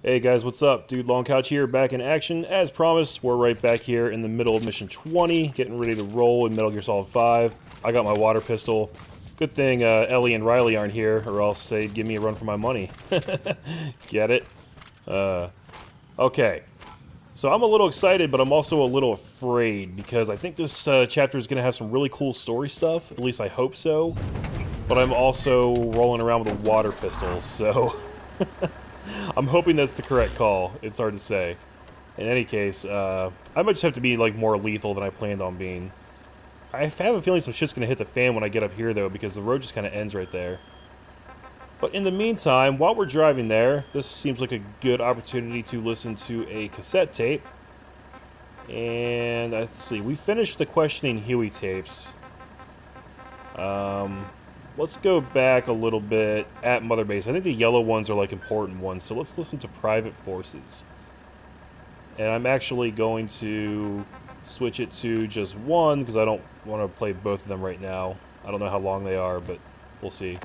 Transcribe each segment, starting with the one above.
Hey guys, what's up? Dude Long Couch here, back in action. As promised, we're right back here in the middle of Mission 20, getting ready to roll in Metal Gear Solid 5. I got my water pistol. Good thing Ellie and Riley aren't here, or else they'd give me a run for my money. Get it? Okay. So I'm a little excited, but I'm also a little afraid, because I think this chapter is going to have some really cool story stuff. At least I hope so. But I'm also rolling around with a water pistol, so... I'm hoping that's the correct call. It's hard to say. In any case, I might just have to be like more lethal than I planned on being. I have a feeling some shit's gonna hit the fan when I get up here though, because the road just kind of ends right there. But in the meantime, while we're driving there, this seems like a good opportunity to listen to a cassette tape. And let's see, we finished the Questioning Huey tapes. Let's go back a little bit at Mother Base. I think the yellow ones are like important ones, so let's listen to Private Forces. And I'm actually going to switch it to just one, because I don't want to play both of them right now. I don't know how long they are, but we'll see.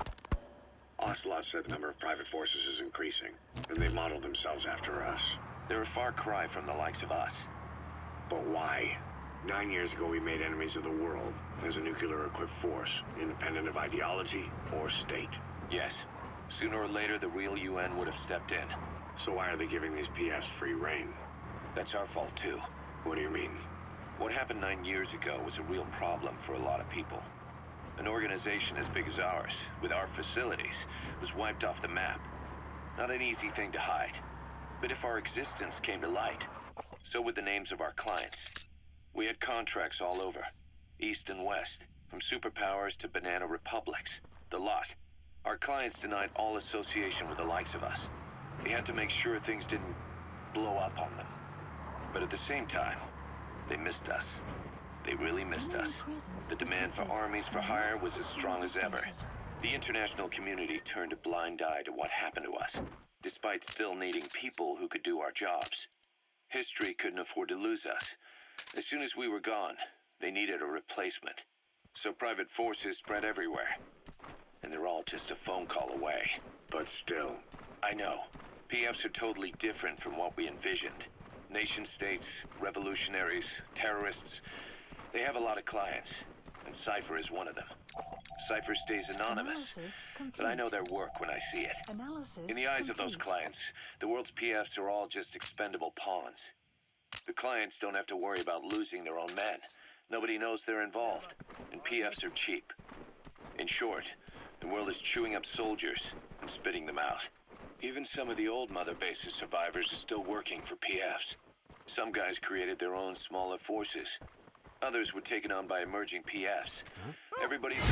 Ocelot said the number of private forces is increasing, and they modeled themselves after us. They're a far cry from the likes of us. But why? 9 years ago, we made enemies of the world as a nuclear-equipped force, independent of ideology or state. Yes. Sooner or later, the real UN would have stepped in. So why are they giving these PFs free reign? That's our fault, too. What do you mean? What happened 9 years ago was a real problem for a lot of people. An organization as big as ours, with our facilities, was wiped off the map. Not an easy thing to hide. But if our existence came to light, so would the names of our clients. We had contracts all over, east and west, from superpowers to banana republics, the lot. Our clients denied all association with the likes of us. We had to make sure things didn't blow up on them. But at the same time, they missed us. They really missed us. The demand for armies for hire was as strong as ever. The international community turned a blind eye to what happened to us, despite still needing people who could do our jobs. History couldn't afford to lose us. As soon as we were gone, they needed a replacement. So private forces spread everywhere. And they're all just a phone call away. But still. I know. PFs are totally different from what we envisioned. Nation-states, revolutionaries, terrorists. They have a lot of clients. And Cypher is one of them. Cypher stays anonymous. But I know their work when I see it. In the eyes of those clients, the world's PFs are all just expendable pawns. The clients don't have to worry about losing their own men. Nobody knows they're involved, and PFs are cheap. In short, the world is chewing up soldiers and spitting them out. Even some of the old Mother Base's survivors are still working for PFs. Some guys created their own smaller forces. Others were taken on by emerging PFs. Everybody's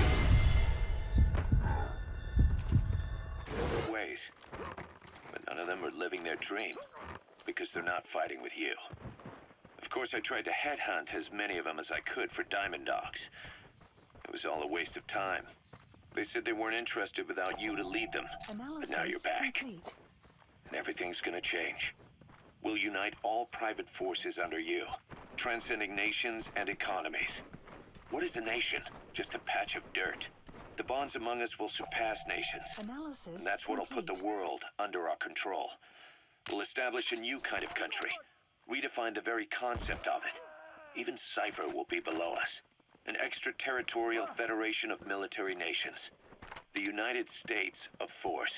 ways, but none of them are living their dream, because they're not fighting with you. Of course, I tried to headhunt as many of them as I could for Diamond Dogs. It was all a waste of time. They said they weren't interested without you to lead them. But now you're back. And everything's gonna change. We'll unite all private forces under you, transcending nations and economies. What is a nation? Just a patch of dirt. The bonds among us will surpass nations. And that's what'll put the world under our control. We'll establish a new kind of country. Redefine the very concept of it. Even Cypher will be below us. An extraterritorial federation of military nations. The United States of Force.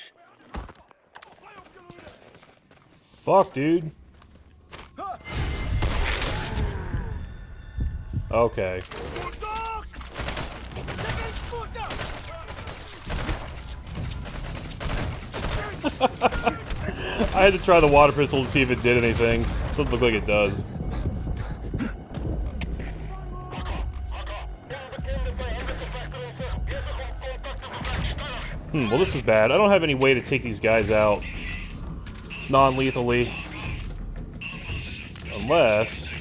Fuck, dude. Okay. I had to try the water pistol to see if it did anything. Doesn't look like it does. Well, this is bad. I don't have any way to take these guys out non-lethally. Unless...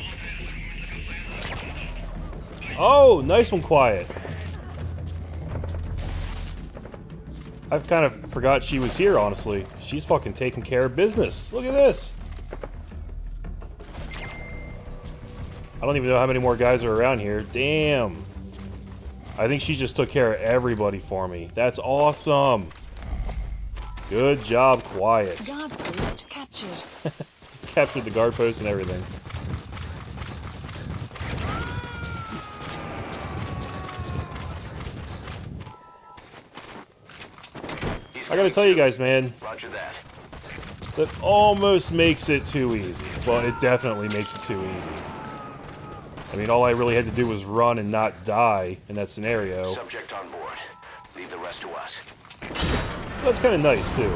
Oh, nice one, Quiet. I've kind of forgot she was here, honestly. She's fucking taking care of business. Look at this. I don't even know how many more guys are around here. Damn. I think she just took care of everybody for me. That's awesome. Good job, Quiet. Guard post captured. Captured the guard post and everything. I gotta tell you guys, man, Roger that. that almost makes it too easy. Well, it definitely makes it too easy. I mean, all I really had to do was run and not die in that scenario. Subject on board. Leave the rest to us. That's kind of nice, too.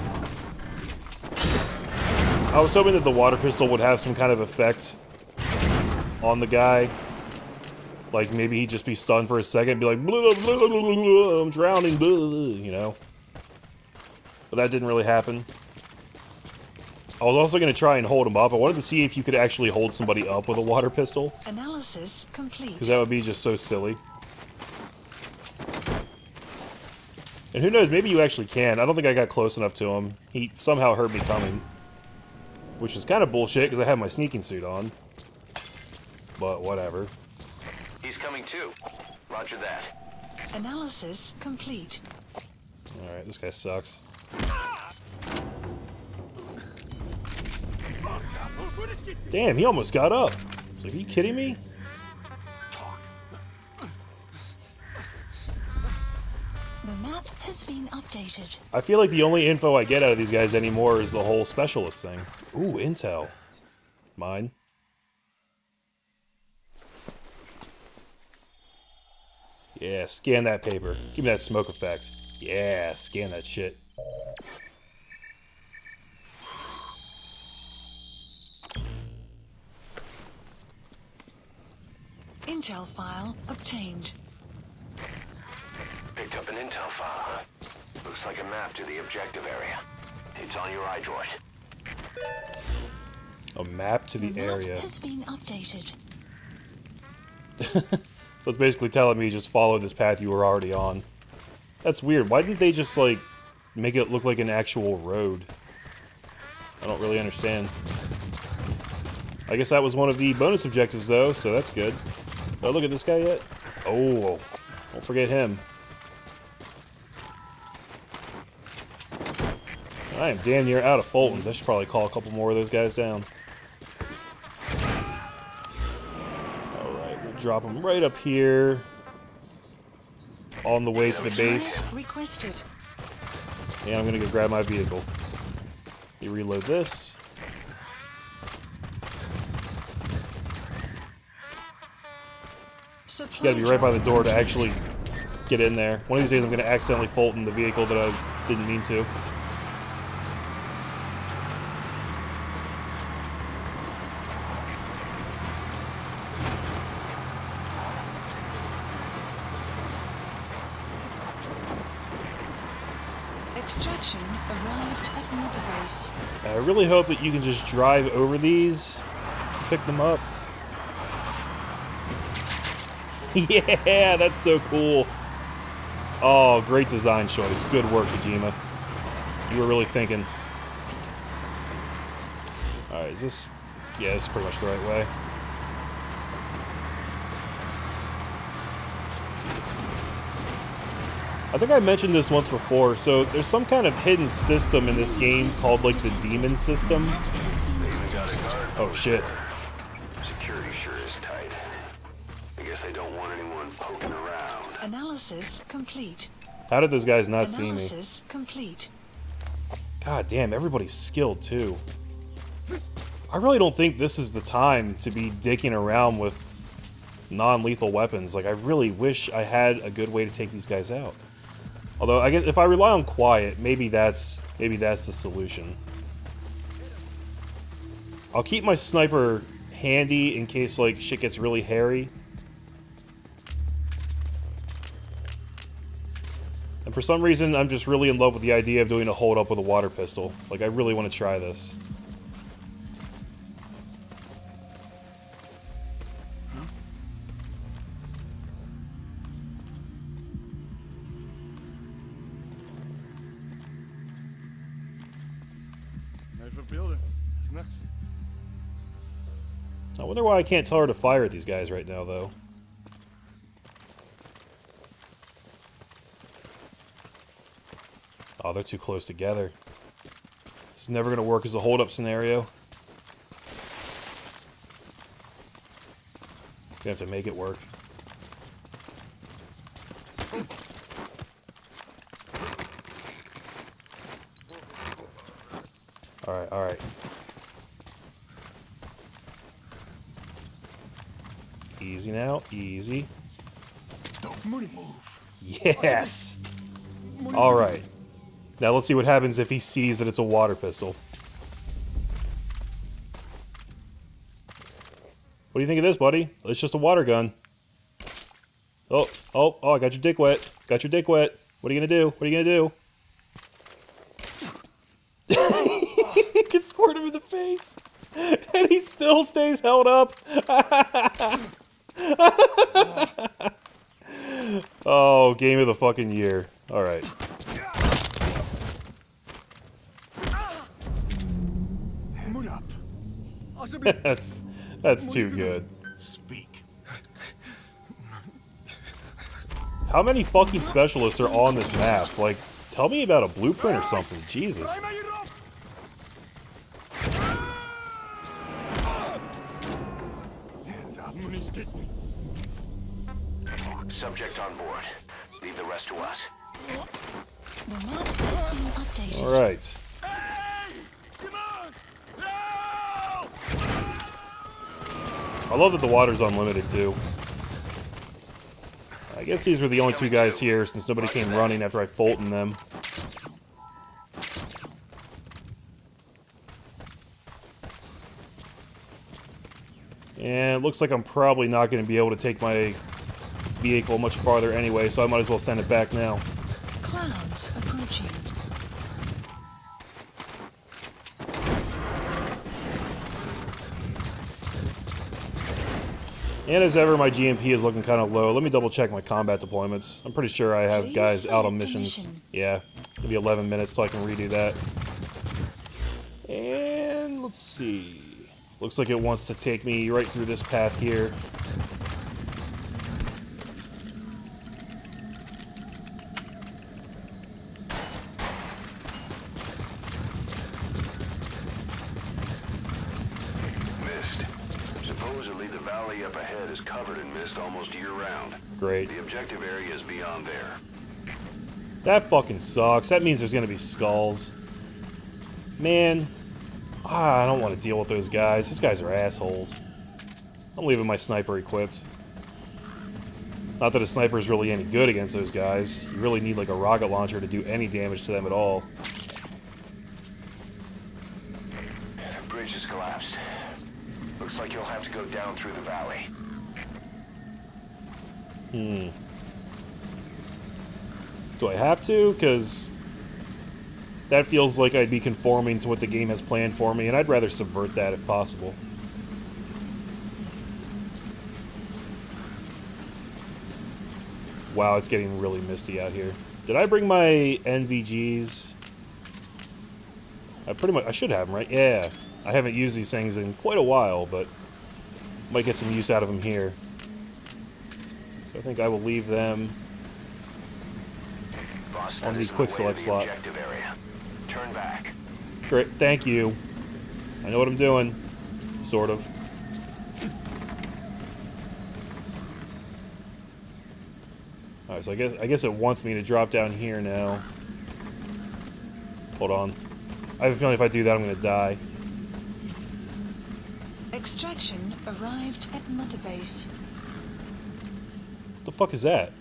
I was hoping that the water pistol would have some kind of effect on the guy. Like, maybe he'd just be stunned for a second and be like, blah, blah, blah, blah, blah, I'm drowning, blah, you know? But that didn't really happen. I was also going to try and hold him up. I wanted to see if you could actually hold somebody up with a water pistol. Analysis complete. Because that would be just so silly. And who knows, maybe you actually can. I don't think I got close enough to him. He somehow heard me coming. Which is kind of bullshit, because I have my sneaking suit on. But whatever. He's coming too. Roger that. Analysis complete. Alright, this guy sucks. Damn, he almost got up. So, are you kidding me? The map has been updated. I feel like the only info I get out of these guys anymore is the whole specialist thing. Ooh, intel. Mine. Yeah, scan that paper. Give me that smoke effect. Yeah, scan that shit. Intel file obtained. Picked up an intel file, huh? Looks like a map to the objective area. It's on your iDroid. A map to the map area. has been updated. So it's basically telling me just follow this path you were already on. That's weird. Why didn't they just, like, make it look like an actual road? I don't really understand. I guess that was one of the bonus objectives, though, so that's good. Did I look at this guy yet? Oh, don't forget him. I am damn near out of Fultons. I should probably call a couple more of those guys down. Alright, we'll drop them right up here. On the way to the base. Requested. And I'm gonna go grab my vehicle. You reload this. You gotta be right by the door to actually get in there. One of these days I'm gonna accidentally Fulton the vehicle that I didn't mean to. Extraction arrived at Mother Base. I really hope that you can just drive over these to pick them up. Yeah, that's so cool. Oh, great design choice. Good work, Kojima. You were really thinking. Alright, is this... Yeah, this is pretty much the right way. I think I mentioned this once before, so there's some kind of hidden system in this game called, like, the demon system. Oh, shit. Security sure is tight. I guess they don't want anyone poking around. Analysis complete. How did those guys not see me? Analysis complete. God damn, everybody's skilled, too. I really don't think this is the time to be dicking around with non-lethal weapons. Like, I really wish I had a good way to take these guys out. Although, I guess if I rely on quiet, maybe that's the solution. I'll keep my sniper handy in case, like, shit gets really hairy. And for some reason, I'm just really in love with the idea of doing a hold up with a water pistol. Like, I really want to try this. I wonder why I can't tell her to fire at these guys right now, though. Oh, they're too close together. It's never gonna work as a hold-up scenario. Gonna have to make it work. Alright, alright. Easy now, easy. Yes! Alright. Now let's see what happens if he sees that it's a water pistol. What do you think of this, buddy? It's just a water gun. Oh, I got your dick wet. Got your dick wet. What are you gonna do? What are you gonna do? You can squirt him in the face. And he still stays held up. Oh, game of the fucking year. Alright. That's too good. How many fucking specialists are on this map? Like, tell me about a blueprint or something. Jesus. Subject on board. Leave the rest to us. The map has been updated. Alright. I love that the water's unlimited, too. I guess these were the only two guys here, since nobody came running after I Fultoned them. And it looks like I'm probably not going to be able to take my vehicle much farther anyway, so I might as well send it back now. Clouds approaching. And as ever, my GMP is looking kind of low. Let me double check my combat deployments. I'm pretty sure I have guys out on missions. Yeah, maybe 11 minutes till I can redo that. And let's see. Looks like it wants to take me right through this path here. Up ahead is covered in mist almost year-round. Great. The objective area is beyond there. That fucking sucks. That means there's gonna be skulls. Man. I don't want to deal with those guys. Those guys are assholes. I'm leaving my sniper equipped. Not that a sniper is really any good against those guys. You really need like a rocket launcher to do any damage to them at all. The bridge has collapsed. Looks like you'll have to go down through the valley. Do I have to? Because that feels like I'd be conforming to what the game has planned for me, and I'd rather subvert that if possible. Wow, it's getting really misty out here. Did I bring my NVGs? I should have them, right? Yeah. I haven't used these things in quite a while, but might get some use out of them here. So I think I will leave them on the quick select slot. Turn back. Great, thank you. I know what I'm doing, sort of. All right, so I guess it wants me to drop down here now. Hold on. I have a feeling if I do that, I'm gonna die. Extraction arrived at Mother Base. What the fuck is that?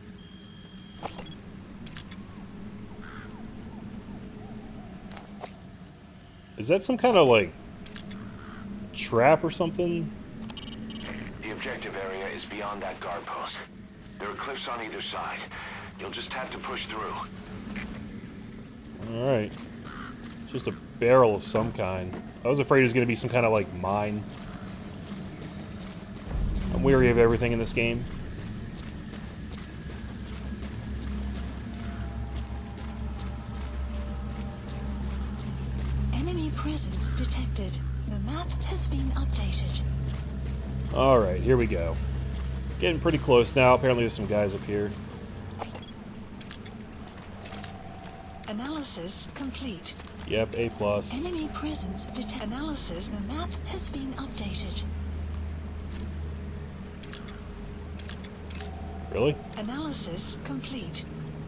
Is that some kind of, like, trap or something? The objective area is beyond that guard post. There are cliffs on either side. You'll just have to push through. Alright. Just a barrel of some kind. I was afraid it was going to be some kind of, like, mine. I'm weary of everything in this game. Enemy presence detected. The map has been updated. Alright, here we go. Getting pretty close now. Apparently there's some guys up here. Analysis complete. Yep, A+. Enemy presence analysis. The map has been updated. Really? Analysis complete.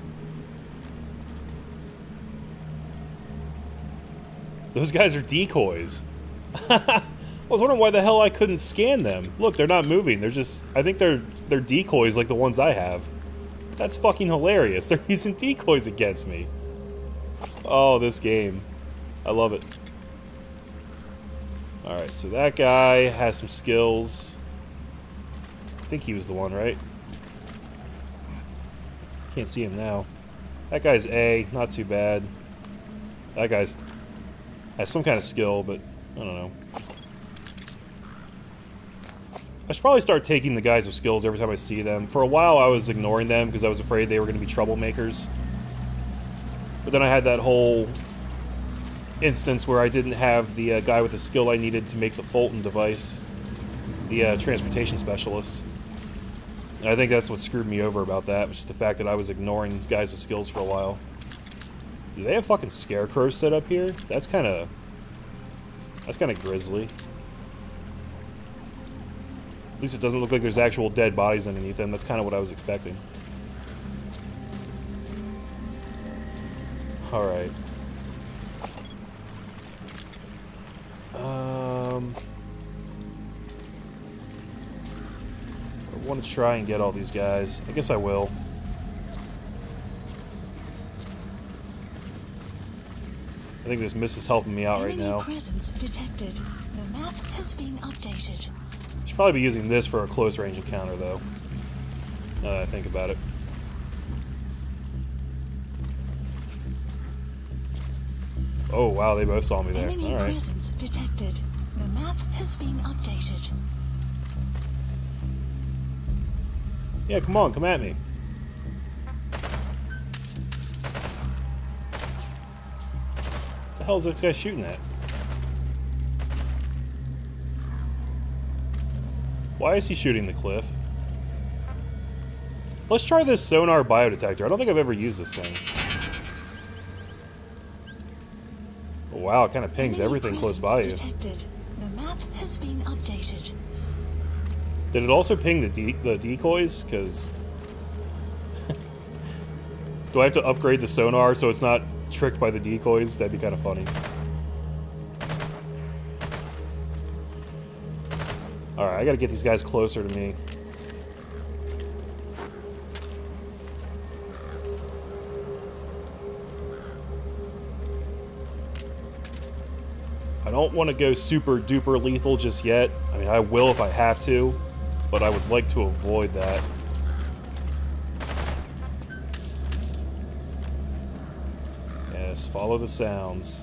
Those guys are decoys. I was wondering why the hell I couldn't scan them. Look, they're not moving. They're just... I think they're decoys like the ones I have. That's fucking hilarious. They're using decoys against me. Oh, this game. I love it. Alright, so that guy has some skills. I think he was the one, right? Can't see him now. That guy's A, not too bad. That guy's has some kind of skill, but I don't know. I should probably start taking the guys with skills every time I see them. For a while I was ignoring them because I was afraid they were going to be troublemakers. But then I had that whole instance where I didn't have the guy with the skill I needed to make the Fulton device. The transportation specialist. And I think that's what screwed me over about that, was just the fact that I was ignoring guys with skills for a while. Do they have fucking scarecrows set up here? That's kind of grisly. At least it doesn't look like there's actual dead bodies underneath them. That's kind of what I was expecting. Alright. I want to try and get all these guys. I guess I will. I think this miss is helping me out right now. Presence detected. The map has been updated. Should probably be using this for a close range encounter, though. Now that I think about it. Oh wow, they both saw me there. Enemy All right. presence detected. The map has been updated. Yeah, come on, come at me. What the hell is this guy shooting at? Why is he shooting the cliff? Let's try this sonar biodetector. I don't think I've ever used this thing. Oh, wow, it kind of pings everything close by you. Detected. The map has been updated. Did it also ping the decoys? Because... do I have to upgrade the sonar so it's not tricked by the decoys? That'd be kind of funny. Alright, I gotta get these guys closer to me. I don't want to go super duper lethal just yet. I mean, I will if I have to, but I would like to avoid that. Yes, follow the sounds.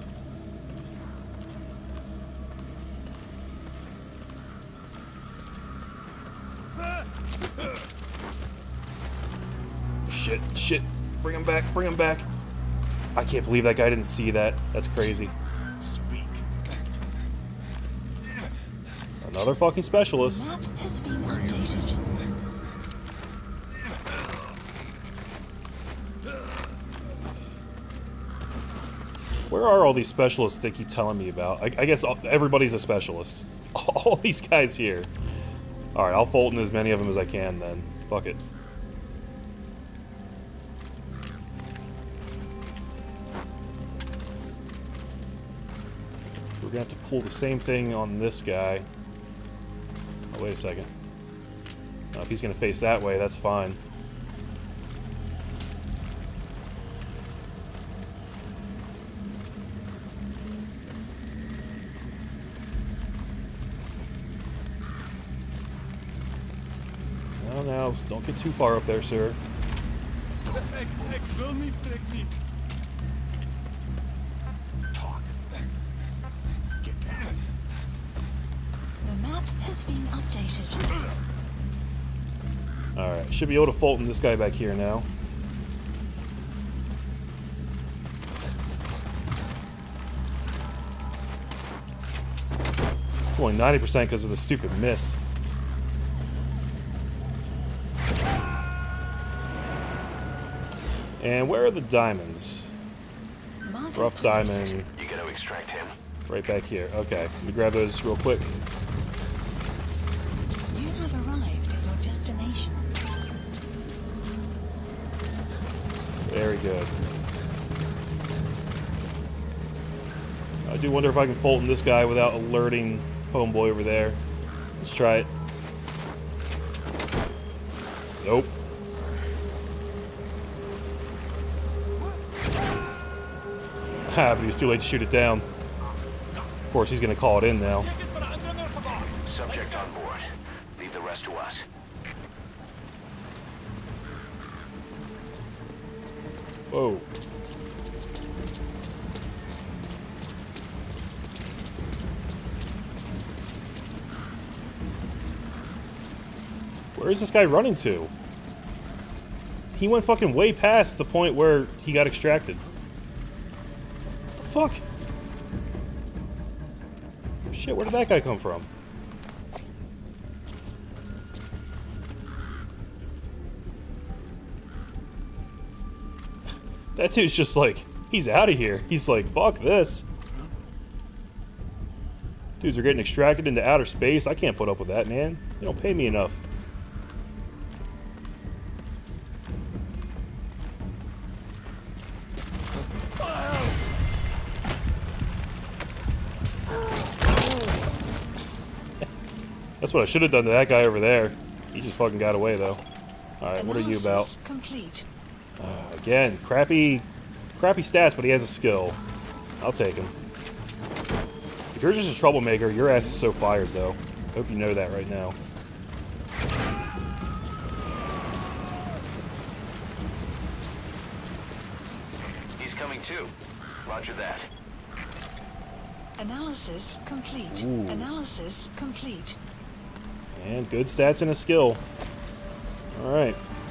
Shit, shit. Bring him back, bring him back. I can't believe that guy didn't see that. That's crazy. Another fucking specialist. Map has been updated. Where are all these specialists they keep telling me about? I guess everybody's a specialist. All these guys here. Alright, I'll Fulton as many of them as I can then. Fuck it. We're gonna have to pull the same thing on this guy. Oh, wait a second. Now, if he's gonna face that way, that's fine. Now, don't get too far up there, sir. Talk. Get down. The map has been updated. Alright, should be able to Fulton this guy back here now. It's only 90% because of the stupid mist. And where are the diamonds? Rough diamond. You got extract him. Right back here. Okay, let me grab those real quick. You have arrived at your destination. Very good. I do wonder if I can Fulton this guy without alerting homeboy over there. Let's try it. Nope. Ah, but he was too late to shoot it down. Of course, he's gonna call it in now. Subject on board. Leave the rest to us. Whoa. Where is this guy running to? He went fucking way past the point where he got extracted. What the fuck? Oh shit, where did that guy come from? That dude's just like, he's out of here. He's like, fuck this. Dudes are getting extracted into outer space. I can't put up with that, man. They don't pay me enough. That's what I should have done to that guy over there. He just fucking got away, though. Alright, what are you about? Complete. Again, crappy stats, but he has a skill. I'll take him. If you're just a troublemaker, your ass is so fired, though. Hope you know that right now. He's coming too. Roger that. Analysis complete. Ooh. Analysis complete. And good stats and a skill. Alright.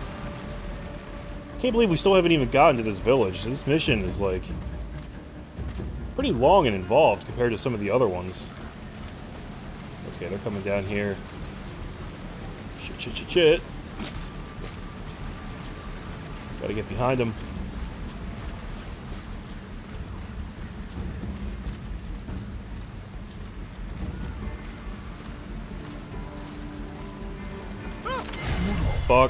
Can't believe we still haven't even gotten to this village. This mission is, like, pretty long and involved compared to some of the other ones. Okay, they're coming down here. Shit, shit, shit, shit. Gotta get behind them. Fuck.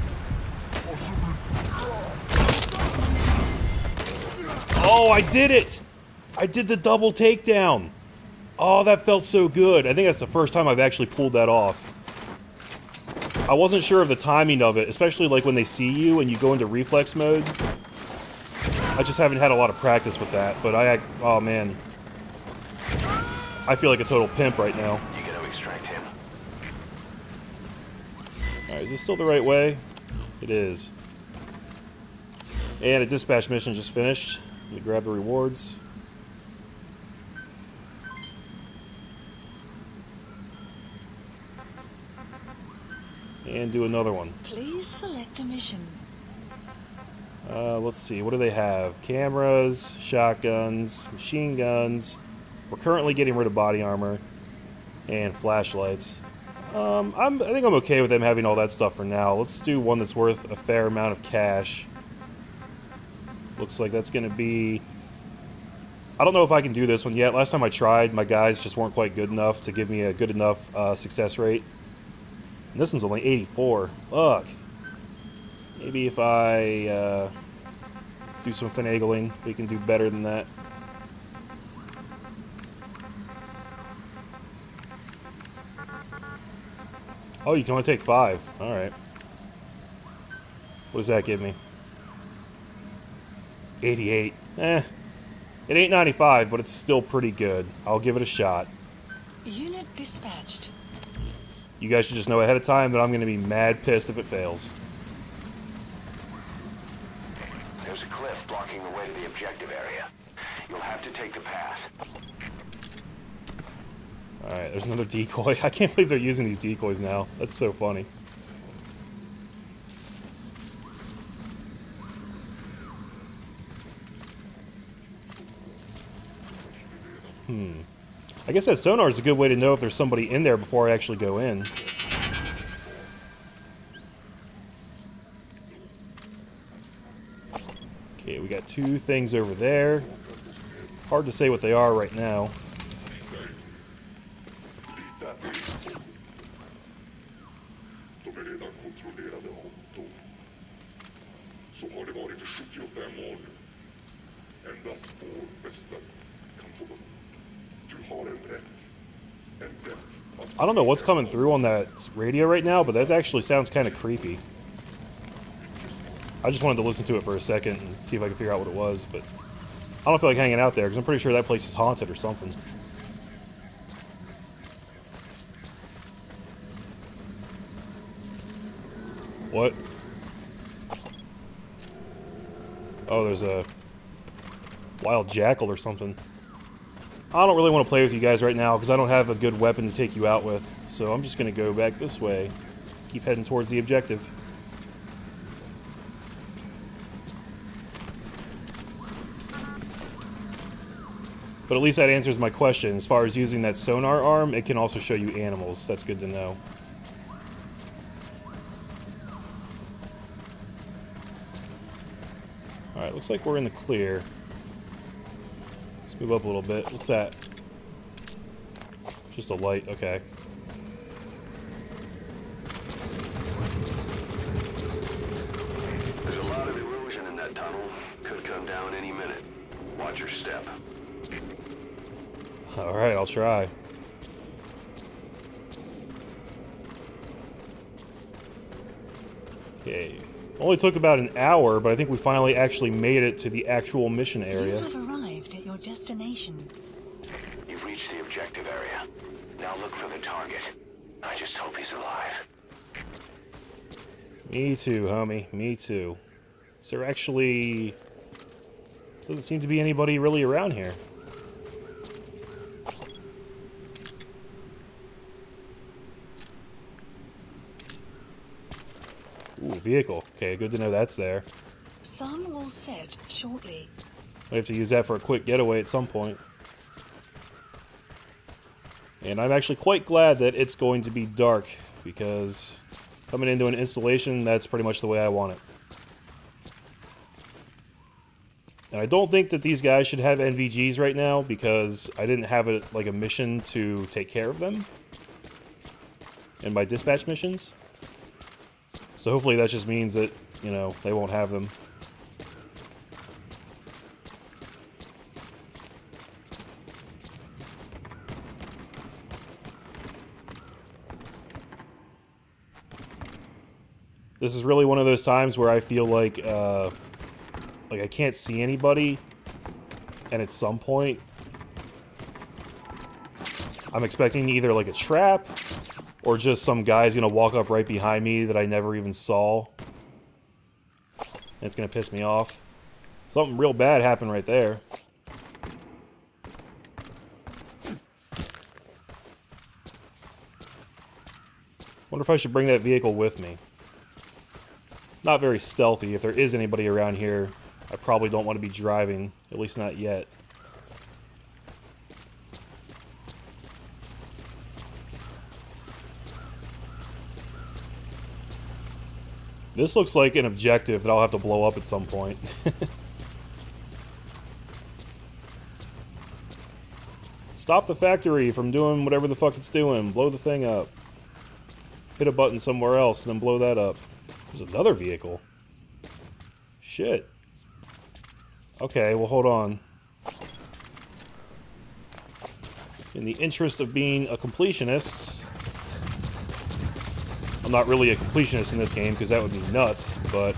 Oh, I did it! I did the double takedown! Oh, that felt so good. I think that's the first time I've actually pulled that off. I wasn't sure of the timing of it, especially like when they see you and you go into reflex mode. I just haven't had a lot of practice with that, but oh man. I feel like a total pimp right now. You gotta extract him. Alright, is this still the right way? It is. And a dispatch mission just finished. Let me grab the rewards. And do another one. Please select a mission. Let's see, what do they have? Cameras, shotguns, machine guns. We're currently getting rid of body armor. And flashlights. I think I'm okay with them having all that stuff for now. Let's do one that's worth a fair amount of cash. Looks like that's going to be... I don't know if I can do this one yet. Last time I tried, my guys just weren't quite good enough to give me a good enough success rate. And this one's only 84. Fuck. Maybe if I do some finagling, we can do better than that. Oh, you can only take 5. Alright. What does that give me? 88. Eh. It ain't 95, but it's still pretty good. I'll give it a shot. Unit dispatched. You guys should just know ahead of time that I'm going to be mad pissed if it fails. There's a cliff blocking the way to the objective area. You'll have to take the path. Alright, there's another decoy. I can't believe they're using these decoys now. That's so funny. I guess that sonar is a good way to know if there's somebody in there before I actually go in. Okay, we got 2 things over there. Hard to say what they are right now. I don't know what's coming through on that radio right now, but that actually sounds kind of creepy. I just wanted to listen to it for a second and see if I could figure out what it was, but I don't feel like hanging out there because I'm pretty sure that place is haunted or something. What? Oh, there's a wild jackal or something. I don't really want to play with you guys right now because I don't have a good weapon to take you out with. So I'm just going to go back this way. Keep heading towards the objective. But at least that answers my question. As far as using that sonar arm, it can also show you animals. That's good to know. Alright, looks like we're in the clear. Let's move up a little bit. What's that? Just a light, okay. There's a lot of erosion in that tunnel. Could come down any minute. Watch your step. Alright, I'll try. Okay. Only took about an hour, but I think we finally actually made it to the actual mission area. You have arrived at your destination. You've reached the objective area. Now look for the target. I just hope he's alive. Me too, homie. Me too. Is there actually... Doesn't seem to be anybody really around here. Ooh, vehicle. Okay, good to know that's there. Sun will set shortly. We have to use that for a quick getaway at some point. And I'm actually quite glad that it's going to be dark, because coming into an installation, that's pretty much the way I want it. And I don't think that these guys should have NVGs right now, because I didn't have like a mission to take care of them in my dispatch missions. So hopefully that just means that, you know, they won't have them. This is really one of those times where I feel like I can't see anybody, and at some point I'm expecting either like a trap or just some guy's gonna walk up right behind me that I never even saw. And it's gonna piss me off. Something real bad happened right there. Wonder if I should bring that vehicle with me. Not very stealthy. If there is anybody around here, I probably don't want to be driving. At least not yet. This looks like an objective that I'll have to blow up at some point. Stop the factory from doing whatever the fuck it's doing. Blow the thing up. Hit a button somewhere else and then blow that up. There's another vehicle. Shit. Okay, well hold on. In the interest of being a completionist... I'm not really a completionist in this game, because that would be nuts, but,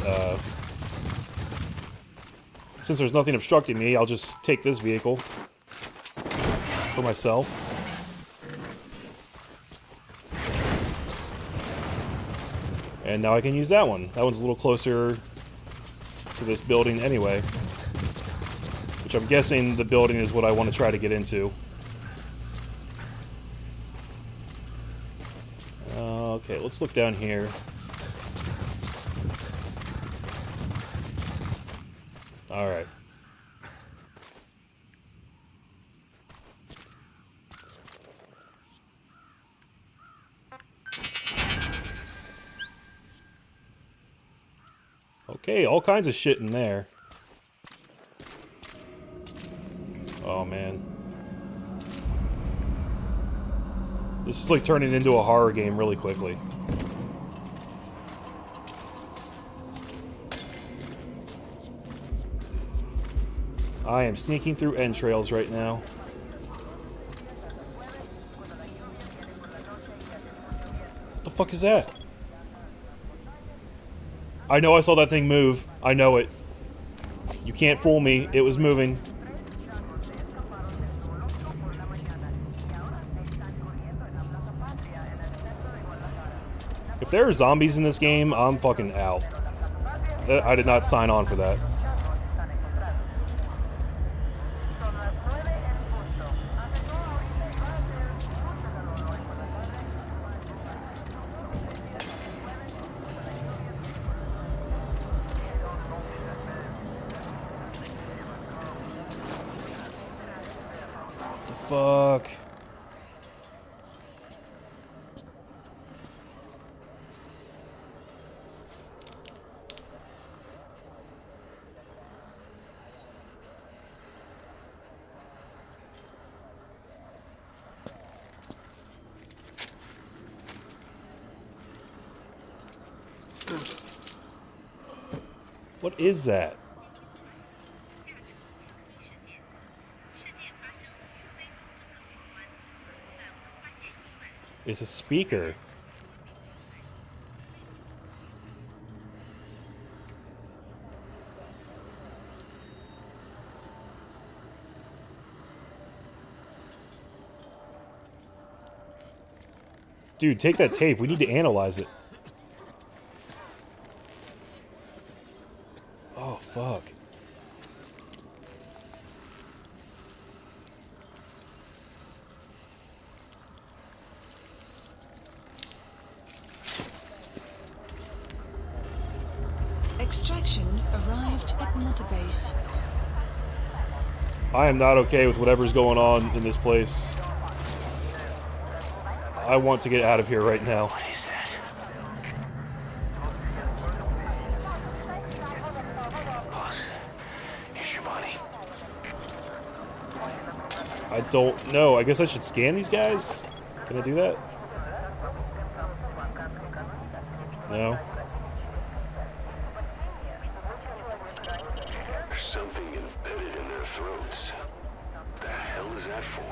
since there's nothing obstructing me, I'll just take this vehicle for myself. And now I can use that one. That one's a little closer to this building anyway. Which I'm guessing the building is what I want to try to get into. Okay, let's look down here. Alright. Okay, all kinds of shit in there. Oh man. This is like turning into a horror game really quickly. I am sneaking through entrails right now. What the fuck is that? I know I saw that thing move. I know it. You can't fool me. It was moving. If there are zombies in this game, I'm fucking out. I did not sign on for that. What the fuck? What is that? It's a speaker. Dude, take that tape. We need to analyze it. Oh, fuck. Extraction arrived at Mother Base. I am not okay with whatever's going on in this place. I want to get out of here right now. What is that? Boss, here's your body. I don't know. I guess I should scan these guys? Can I do that? No. There's something embedded in their throats. What the hell is that for?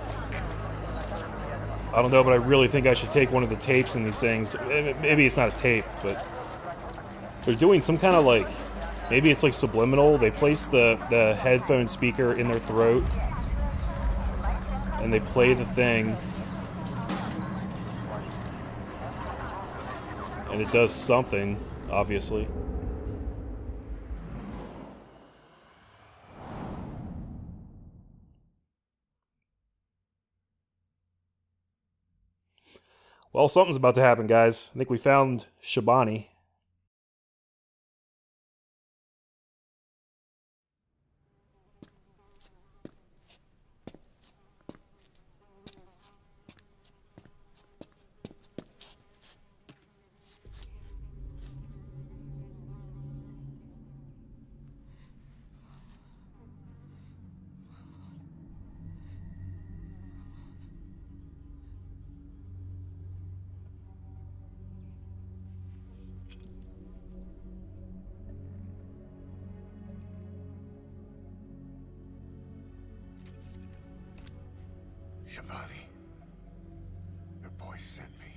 I don't know, but I really think I should take one of the tapes in these things. Maybe it's not a tape, but they're doing some kind of like, maybe it's like subliminal. They place the headphone speaker in their throat and they play the thing and it does something, obviously. Well, something's about to happen, guys. I think we found Shabani. Shabani, your boy sent me.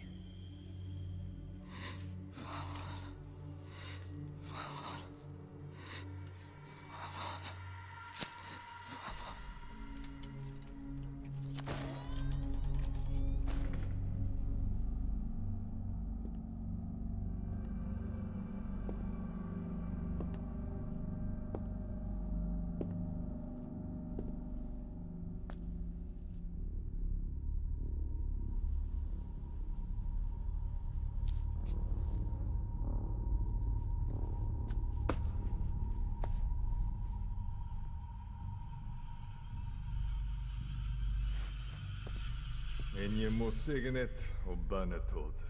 En je moet zeggen het op bijna dood.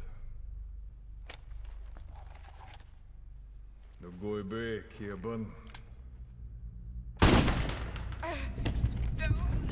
De gooi bij Hepburn.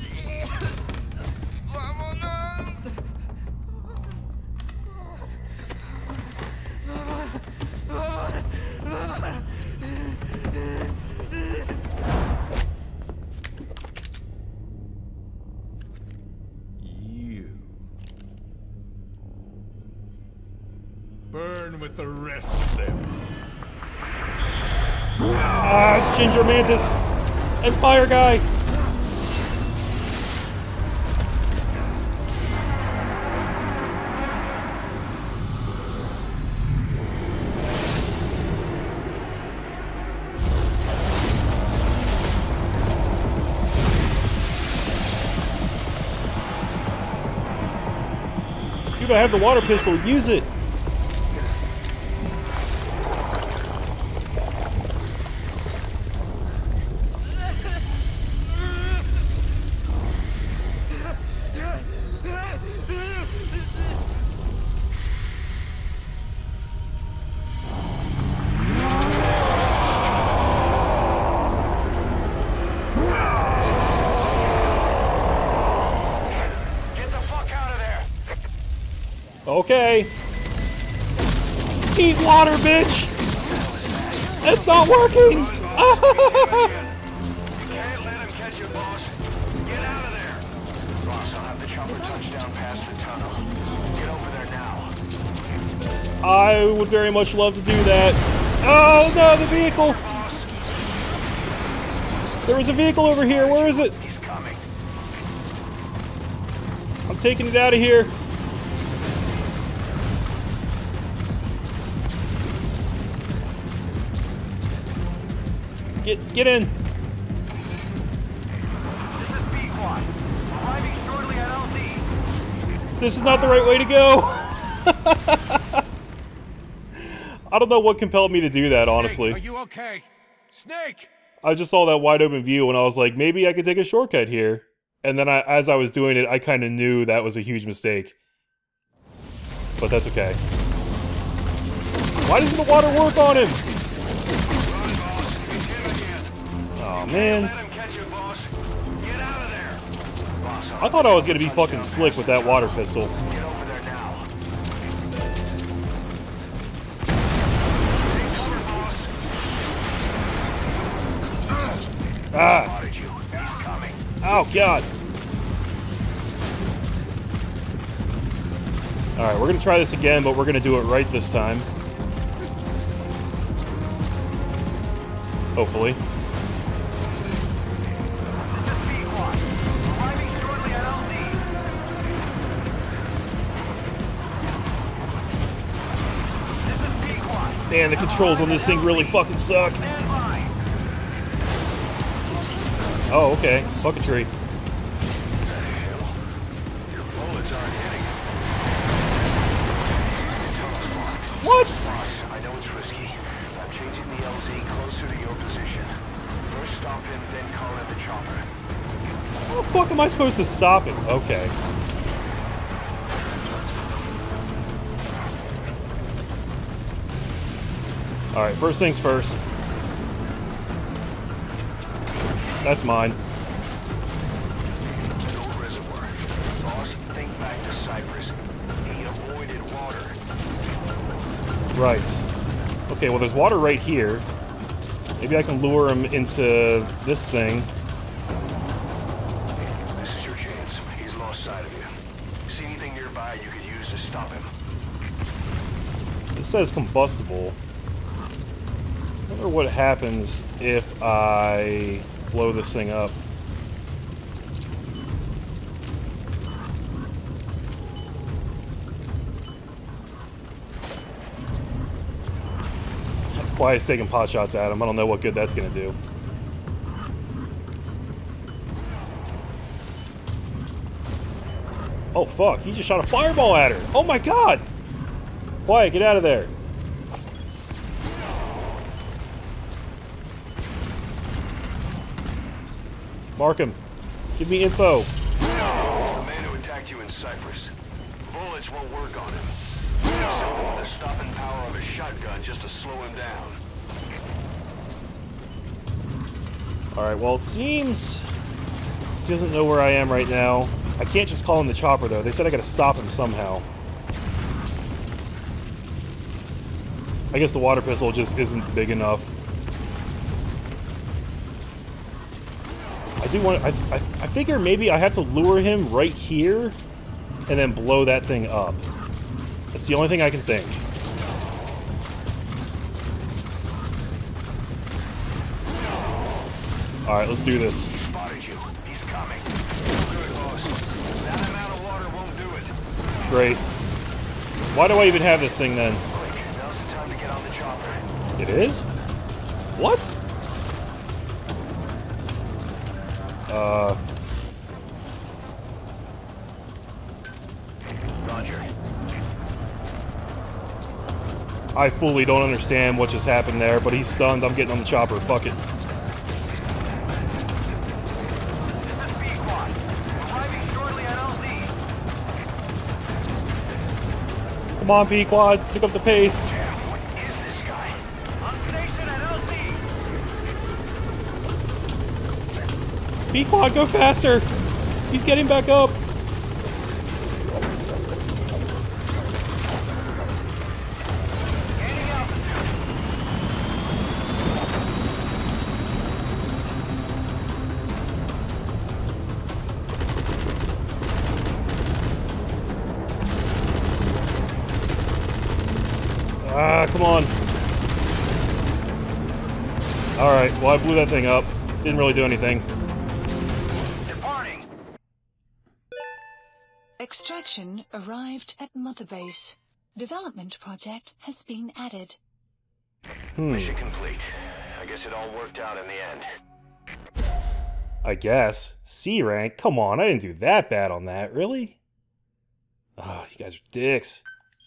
Burn with the rest of them. Ah, it's Ginger Mantis and Fire Guy. Dude, I have the water pistol. Use it. Okay. Eat water, bitch! It's not working! You can't let him catch you, boss. Get out of there. Boss, I'll have the chopper touch down past the tunnel. Get over there now. I would very much love to do that. Oh no, the vehicle! There was a vehicle over here. Where is it? He's coming. I'm taking it out of here. Get in. This is B-Quad. Arriving shortly at LZ. This is not the right way to go. I don't know what compelled me to do that, honestly. Snake, are you okay? Snake! I just saw that wide open view and I was like, maybe I could take a shortcut here. And then as I was doing it, I kind of knew that was a huge mistake. But that's okay. Why doesn't the water work on him? Oh man. Let him catch you, boss. Get out of there. Boss, I thought I was gonna be fucking slick with that water pistol. get over there now. Take cover, boss. Ah! Spotted you. He's coming. Oh god! Alright, we're gonna try this again, but we're gonna do it right this time. Hopefully. Man, the controls on this thing really fucking suck. Oh, okay. Bucketry. Your bullets aren't hitting. What? I know it's risky. I'm changing the LZ closer to your position. First stop him, then call in the chopper. How the fuck am I supposed to stop it? Okay. Alright, first things first. That's mine. No reservoir. Boss, think back to Cyprus. He avoided water. Right. Okay, well there's water right here. Maybe I can lure him into this thing. This is your chance. He's lost sight of you. See anything nearby you could use to stop him? It says combustible. I wonder what happens if I blow this thing up. Quiet's taking pot shots at him. I don't know what good that's gonna do. Oh fuck, he just shot a fireball at her! Oh my god! Quiet, get out of there. Mark him. Give me info. It's the man who attacked you in Cyprus. Bullets won't work on him. Something with the stopping power of a shotgun just to slow him down. Alright, well it seems he doesn't know where I am right now. I can't just call in the chopper though. They said I gotta stop him somehow. I guess the water pistol just isn't big enough. I do want. I figure maybe I have to lure him right here, and then blow that thing up. That's the only thing I can think. Alright, let's do this. Spotted you. He's coming. Good, boss. That amount of water won't do it. Great. Why do I even have this thing then? Quick, now's the time to get on the chopper. It is? What? Roger. I fully don't understand what just happened there, but he's stunned. I'm getting on the chopper. Fuck it. Come on, P-Quad. Pick up the pace. What is this guy? I'm stationed at LZ. P-Quad, go faster. He's getting back up. Ah, come on. Alright, well I blew that thing up. Didn't really do anything. Departing. Extraction arrived at Mother Base. Development project has been added. Mission complete. I guess it all worked out in the end. I guess. C rank? Come on, I didn't do that bad on that, really? Oh, you guys are dicks.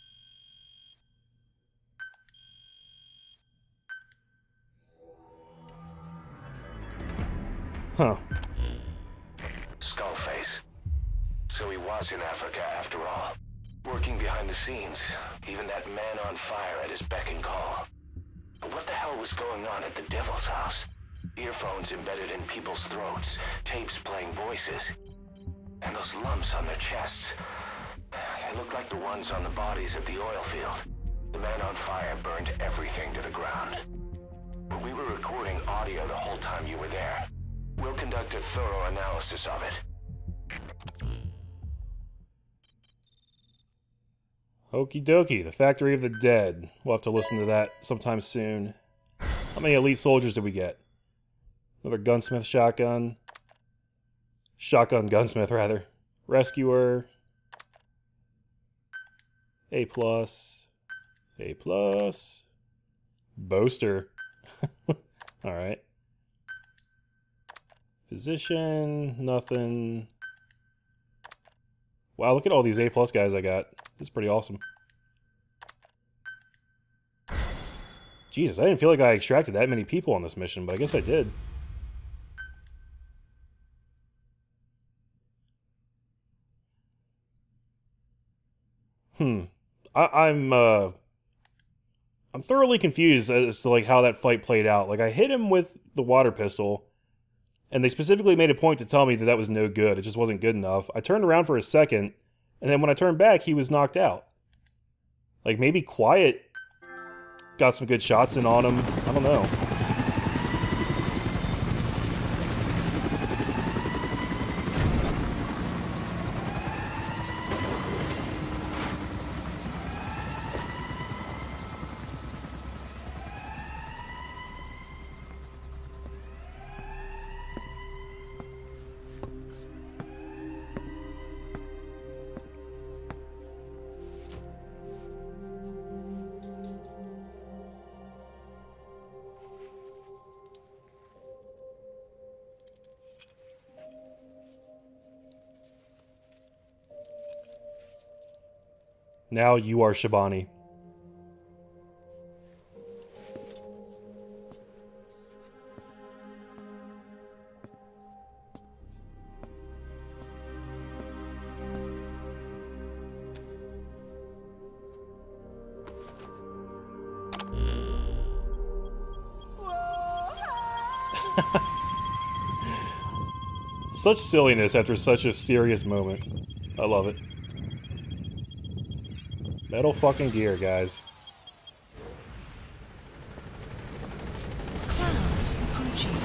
Huh. Skullface. So he was in Africa after all. Working behind the scenes. Even that man on fire at his beck and call. But what the hell was going on at the Devil's house? Earphones embedded in people's throats. Tapes playing voices. And those lumps on their chests. They looked like the ones on the bodies at the oil field. The man on fire burned everything to the ground. But we were recording audio the whole time you were there. We'll conduct a thorough analysis of it. Okie dokie, the Factory of the Dead. We'll have to listen to that sometime soon. How many elite soldiers did we get? Another gunsmith shotgun. Shotgun gunsmith, rather. Rescuer. A+. A+. Boaster. Alright. Physician, nothing. Wow, look at all these A+ guys I got. This is pretty awesome. Jesus, I didn't feel like I extracted that many people on this mission, but I guess I did. I'm thoroughly confused as to like how that fight played out. Like I hit him with the water pistol, and they specifically made a point to tell me that that was no good. It just wasn't good enough. I turned around for a second, and then when I turned back, he was knocked out. Like maybe Quiet got some good shots in on him. I don't know. Now you are Shibani. Such silliness after such a serious moment. I love it. Metal fucking gear, guys. Clouds approaching.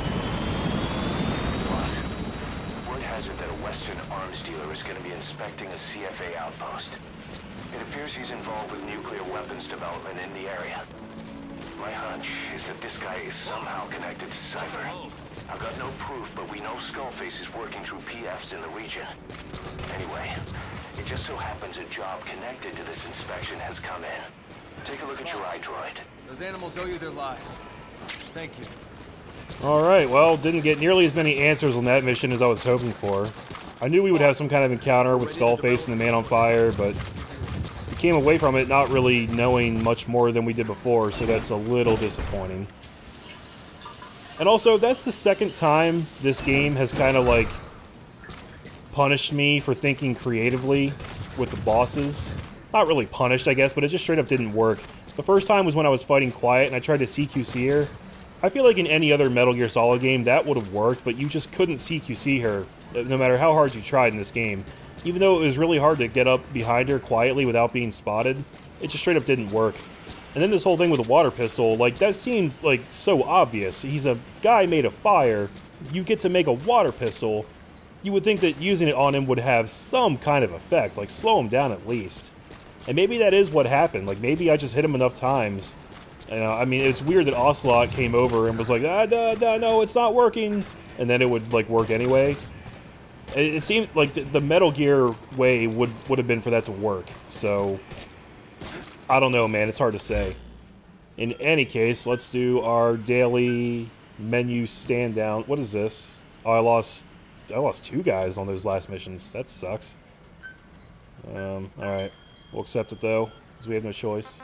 Boss, word has it that a Western arms dealer is going to be inspecting a CFA outpost. It appears he's involved with nuclear weapons development in the area. My hunch is that this guy is somehow connected to Cypher. I've got no proof, but we know Skullface is working through PFs in the region. Anyway, it just so happens a job connected to this inspection has come in. Take a look at your iDroid. Those animals owe you their lives. Thank you. Alright, well, didn't get nearly as many answers on that mission as I was hoping for. I knew we would have some kind of encounter with Skullface and the Man on Fire, but we came away from it not really knowing much more than we did before, so that's a little disappointing. And also, that's the second time this game has kind of, like, punished me for thinking creatively with the bosses. Not really punished, I guess, but it just straight up didn't work. The first time was when I was fighting Quiet and I tried to CQC her. I feel like in any other Metal Gear Solid game that would have worked, but you just couldn't CQC her, no matter how hard you tried in this game. Even though it was really hard to get up behind her quietly without being spotted, it just straight up didn't work. And then this whole thing with the water pistol, like, that seemed, like, so obvious. He's a guy made of fire. You get to make a water pistol. You would think that using it on him would have some kind of effect, like, slow him down at least. And maybe that is what happened. Like, maybe I just hit him enough times. I mean, it's weird that Ocelot came over and was like, no, it's not working. And then it would, like, work anyway. It seemed like the Metal Gear way would have been for that to work. So, I don't know, man. It's hard to say. In any case, let's do our daily menu stand down. What is this? Oh, I lost 2 guys on those last missions. That sucks. Alright. We'll accept it, though, because we have no choice.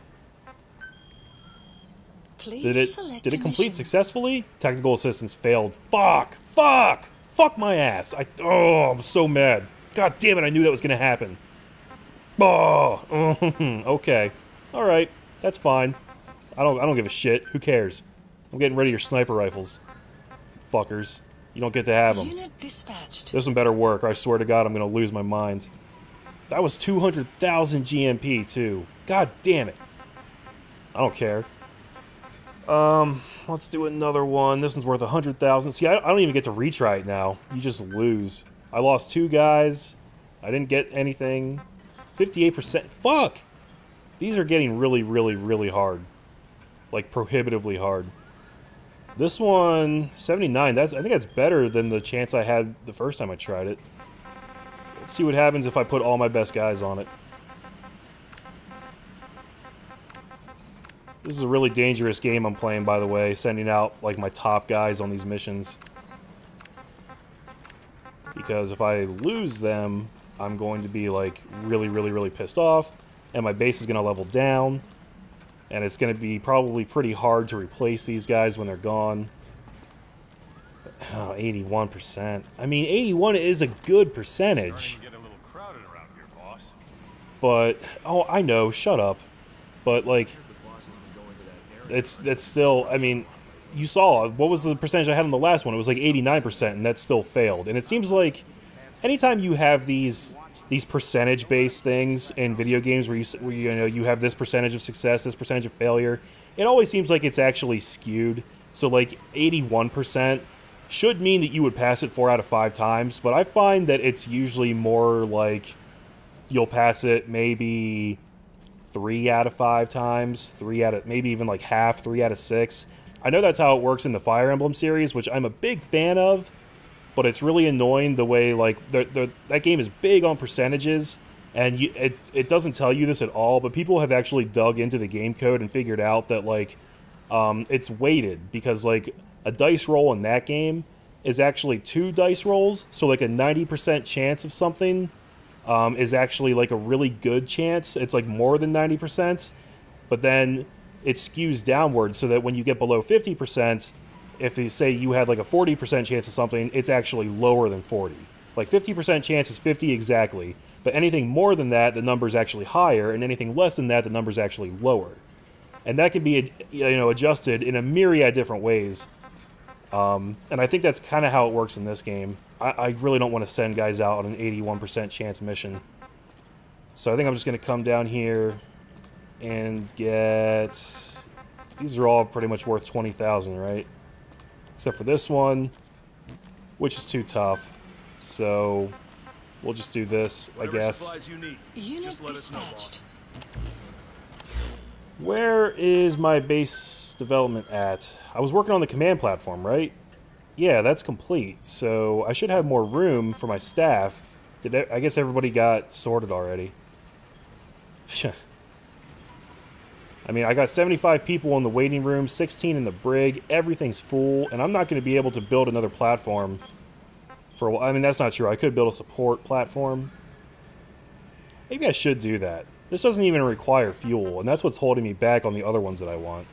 Did it complete successfully? Technical assistance failed. Fuck! My ass! I'm so mad. God damn it, I knew that was gonna happen. Oh, okay. Alright, that's fine. I don't give a shit. Who cares? I'm getting rid of your sniper rifles. Fuckers. You don't get to have them. Unit dispatched. There's some better work, or I swear to God I'm gonna lose my mind. That was 200,000 GMP, too. God damn it. I don't care. Let's do another one. This one's worth 100,000. See, I don't even get to retry it now. You just lose. I lost 2 guys. I didn't get anything. 58%. Fuck! These are getting really, really, really hard. Like, prohibitively hard. This one, 79. I think that's better than the chance I had the first time I tried it. Let's see what happens if I put all my best guys on it. This is a really dangerous game I'm playing, by the way, sending out, like, my top guys on these missions. Because if I lose them, I'm going to be, like, really, really, really pissed off, and my base is going to level down, and it's going to be probably pretty hard to replace these guys when they're gone. Oh, 81%. I mean, 81 is a good percentage. But, oh, I know, shut up. But, like, it's still, I mean, you saw, what was the percentage I had on the last one? It was like 89%, and that still failed. And it seems like anytime you have these percentage-based things in video games where you have this percentage of success, this percentage of failure, it always seems like it's actually skewed. So, like, 81% should mean that you would pass it 4 out of 5 times, but I find that it's usually more like you'll pass it maybe 3 out of 5 times, maybe even like half, 3 out of 6. I know that's how it works in the Fire Emblem series, which I'm a big fan of, but it's really annoying the way, like, that game is big on percentages, and it doesn't tell you this at all, but people have actually dug into the game code and figured out that, like, it's weighted, because, like, a dice roll in that game is actually 2 dice rolls, so, like, a 90% chance of something is actually, like, a really good chance. It's, like, more than 90%, but then it skews downward so that when you get below 50%, if you say you had, like, a 40% chance of something, it's actually lower than 40. Like, 50% chance is 50 exactly, but anything more than that, the number's actually higher, and anything less than that, the number's actually lower. And that can be, adjusted in a myriad of different ways. And I think that's kind of how it works in this game. I really don't want to send guys out on an 81% chance mission. So I think I'm just going to come down here and get... These are all pretty much worth 20,000, right? Except for this one, which is too tough. So we'll just do this, I guess. Unit dispatched. Where is my base development at? I was working on the command platform, right? yeah, that's complete. So I should have more room for my staff. I guess everybody got sorted already. I mean, I got 75 people in the waiting room, 16 in the brig, everything's full, and I'm not going to be able to build another platform for a while. I mean, that's not true. I could build a support platform. Maybe I should do that. This doesn't even require fuel, and that's what's holding me back on the other ones that I want.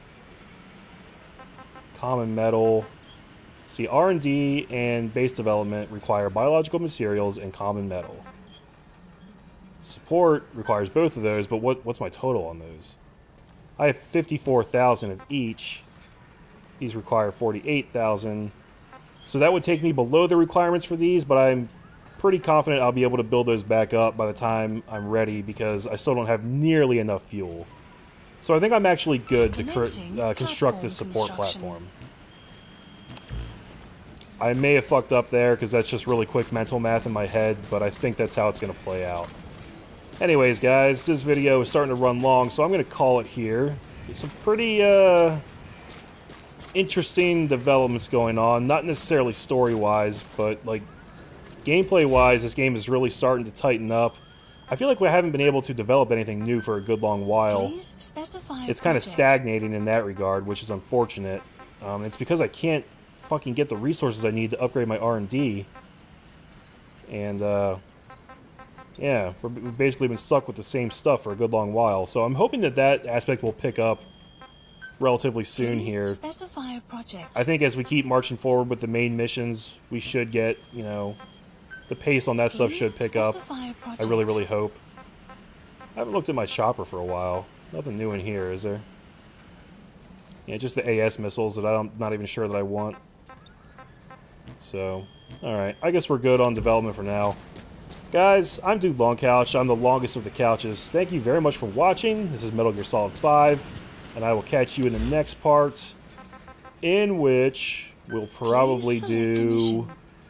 Common metal. See, R&D and base development require biological materials and common metal. Support requires both of those, but what's my total on those? I have 54,000 of each. These require 48,000. So that would take me below the requirements for these, but I'm pretty confident I'll be able to build those back up by the time I'm ready, because I still don't have nearly enough fuel. So I think I'm actually good to construct this support platform. I may have fucked up there, because that's just really quick mental math in my head, but I think that's how it's going to play out. Anyways, guys, this video is starting to run long, so I'm going to call it here. It's some pretty, interesting developments going on. Not necessarily story-wise, but, like, gameplay-wise, this game is really starting to tighten up. I feel like we haven't been able to develop anything new for a good long while. It's kind of stagnating in that regard, which is unfortunate. It's because I can't fucking get the resources I need to upgrade my R&D. And, yeah, we've basically been stuck with the same stuff for a good long while, so I'm hoping that that aspect will pick up relatively soon here. I think as we keep marching forward with the main missions, we should get, you know, the pace on that stuff should pick up. I really, really hope. I haven't looked at my chopper for a while. Nothing new in here, is there? Yeah, just the AS missiles that I'm not even sure that I want. So, alright, I guess we're good on development for now. Guys, I'm Dude Long Couch. I'm the longest of the couches. Thank you very much for watching. This is Metal Gear Solid 5, and I will catch you in the next part, in which we'll probably do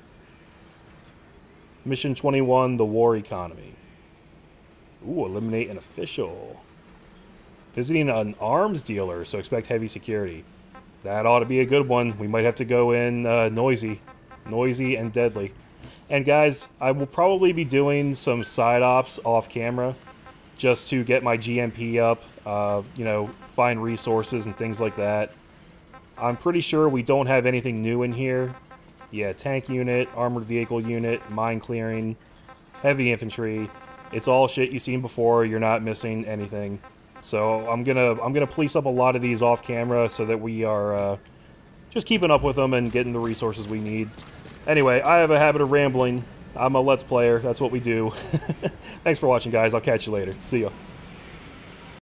Mission 21, The War Economy. Ooh, eliminate an official. Visiting an arms dealer, so expect heavy security. That ought to be a good one. We might have to go in noisy and deadly. And guys, I will probably be doing some side ops off camera just to get my GMP up, you know, find resources and things like that. I'm pretty sure we don't have anything new in here. Yeah, tank unit, armored vehicle unit, mine clearing, heavy infantry. It's all shit you've seen before. You're not missing anything. So I'm gonna police up a lot of these off camera so that we are just keeping up with them and getting the resources we need. Anyway, I have a habit of rambling. I'm a Let's Player. That's what we do. Thanks for watching, guys. I'll catch you later. See ya.